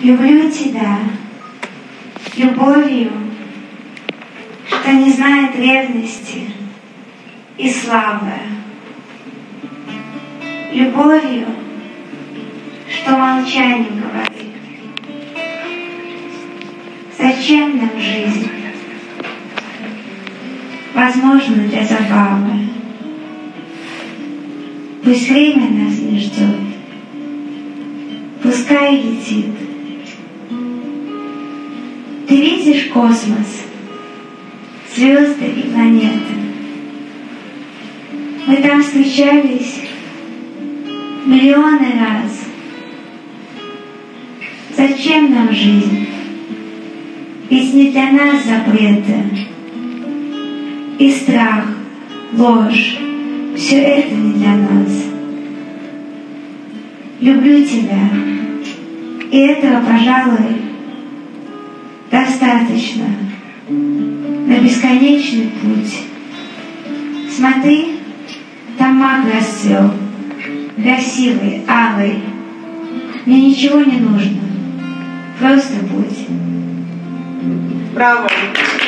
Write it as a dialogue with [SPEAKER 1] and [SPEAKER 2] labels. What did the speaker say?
[SPEAKER 1] Люблю тебя любовью, что не знает ревности и славы. Любовью, что молчанием говорит. Зачем нам жизнь? Возможно, для забавы. Пусть время нас не ждет, пускай летит. Ты видишь космос, звезды и планеты. Мы там встречались миллионы раз. Зачем нам жизнь? Ведь не для нас запреты. И страх, ложь, все это не для нас. Люблю тебя, и этого, пожалуй, достаточно на бесконечный путь. Смотри, там маг расцвел, красивый, алый. Мне ничего не нужно, просто будь.
[SPEAKER 2] Браво!